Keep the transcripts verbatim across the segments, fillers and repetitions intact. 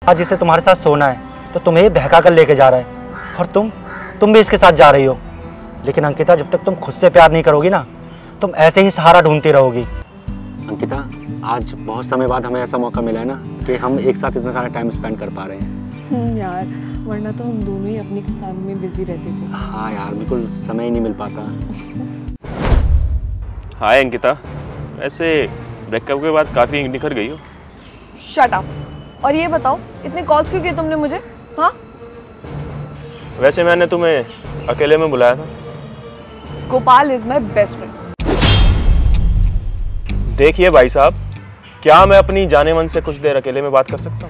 आज इसे तुम्हारे साथ सोना है तो तुम्हें बहका कर लेके जा रहा है, और तुम तुम भी इसके साथ जा रही हो। लेकिन अंकिता, जब तक तुम खुद से प्यार नहीं करोगी ना, तुम ऐसे ही सहारा ढूंढती रहोगी। अंकिता, आज बहुत समय बाद हमें ऐसा मौका मिला है ना कि हम एक साथ इतना सारा टाइम स्पेंड कर पा रहे हैं। यार, वरना तो हम दोनों ही अपनी काम में बिजी रहते थे। हाँ यार, बिल्कुल समय ही नहीं मिल पाता। हाय अंकिता, वैसे ब्रेकअप के बाद काफ़ी निखर गई हो। Shut up. और ये बताओ, इतने कॉल्स क्यों किए तुमने मुझे? हाँ, वैसे मैंने तुम्हें अकेले में बुलाया था। Gopal is my best friend. देखिए भाई साहब, क्या मैं अपनी जाने मन से कुछ देर अकेले में बात कर सकता हूँ?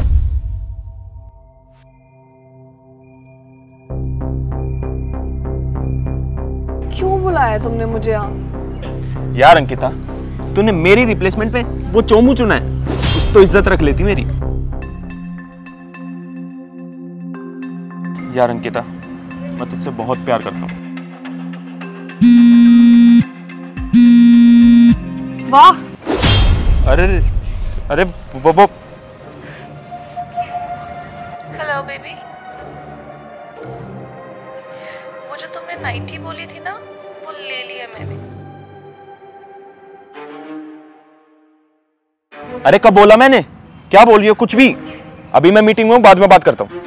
क्यों बुलाया तुमने मुझे यहाँ? यार अंकिता, तूने मेरी रिप्लेसमेंट पे वो चोमू चुना है, कुछ तो इज्जत रख लेती मेरी। यार अंकिता, मैं तुझसे बहुत प्यार करता हूँ। वाह। अरे अरे वो वो हेलो बेबी, वो जो तुमने नाइटी बोली थी ना, वो ले लिया मैंने। अरे कब बोला मैंने? क्या बोल रही हो? कुछ भी। अभी मैं मीटिंग में हूँ, बाद में बात करता हूँ।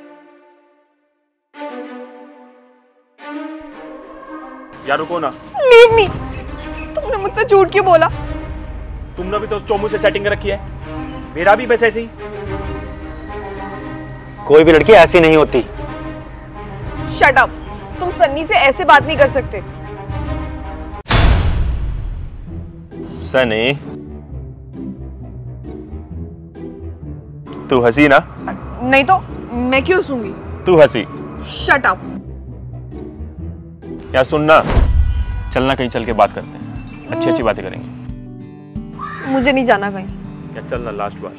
यार रुको ना। Leave me. तुमने मुझसे झूठ क्यों बोला? तुमने भी तो उस चोमू से सेटिंग रखी है, मेरा भी बस ऐसे ही। कोई भी लड़की ऐसी नहीं होती। Shut up. तुम सन्नी से ऐसे बात नहीं कर सकते। सनी, तू हंसी ना? नहीं तो मैं क्यों हंसूंगी? तू हंसी। Shut up. यार सुनना, चलना कहीं चल के बात करते हैं, अच्छी अच्छी बातें करेंगे। मुझे नहीं जाना कहीं। यार चलना, लास्ट बार।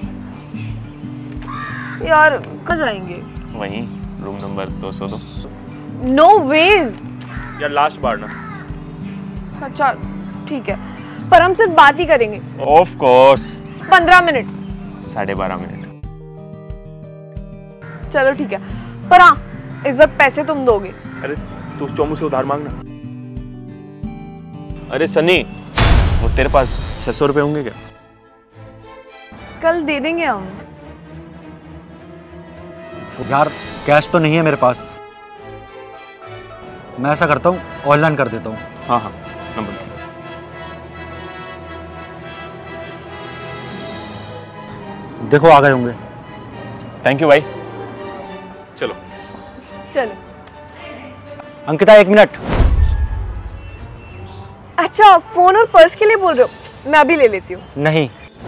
यार कहाँ जाएंगे? वहीं रूम नंबर दो सौ दो। No ways. यार लास्ट बार ना। अच्छा ठीक है, पर हम सिर्फ बात ही करेंगे। Of course. पंद्रह मिनट। साढ़े बारह मिनट। चलो ठीक है, पर हाँ, इस बार पैसे तुम दोगे। अरे तू उस चोमू से उधार मांगना। अरे सनी, वो तेरे पास छह सौ रुपए होंगे क्या? कल दे देंगे हम। यार कैश तो नहीं है मेरे पास, मैं ऐसा करता हूँ ऑनलाइन कर देता हूँ। हाँ हाँ, नंबर। देखो आ गए होंगे। थैंक यू भाई। चलो चलो। अंकिता एक मिनट। अच्छा, फोन और पर्स के लिए बोल रहे हो? मैं अभी ले लेती हूँ। नहीं,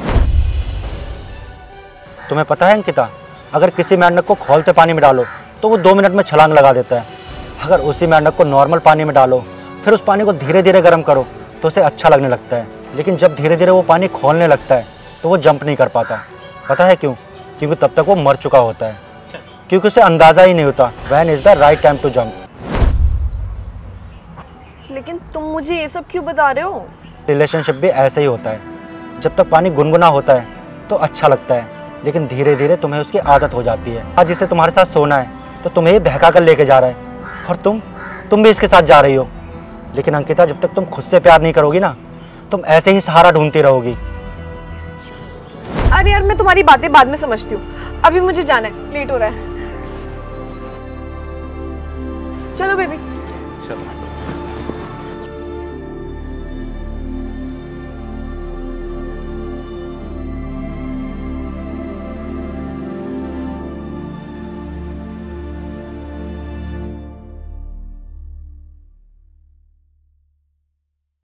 तुम्हें पता है अंकिता, अगर किसी मेंढक को खौलते पानी में डालो तो वो दो मिनट में छलांग लगा देता है। अगर उसी मेंढक को नॉर्मल पानी में डालो, फिर उस पानी को धीरे धीरे गर्म करो तो उसे अच्छा लगने लगता है। लेकिन जब धीरे धीरे वो पानी खौलने लगता है तो वो जंप नहीं कर पाता। पता है क्यों? क्योंकि तब तक वो मर चुका होता है, क्योंकि उसे अंदाजा ही नहीं होता when is the right time to jump. लेकिन तुम मुझे ये सब क्यों बता रहे हो? रिलेशनशिप भी ऐसा ही होता है, जब तक पानी गुनगुना होता है तो अच्छा लगता है, लेकिन धीरे धीरे तुम्हें उसकी आदत हो जाती है। आज इसे तुम्हारे साथ सोना है तो तुम्हें बहका कर लेके जा रहा है, और तुम तुम भी इसके साथ जा रही हो। लेकिन अंकिता, जब तक तुम खुद से प्यार नहीं करोगी ना, तुम ऐसे ही सहारा ढूंढती रहोगी। अरे यार, मैं तुम्हारी बातें बाद में समझती हूँ, अभी मुझे जाना है, लेट हो रहा है। चलो बेबी। चलो।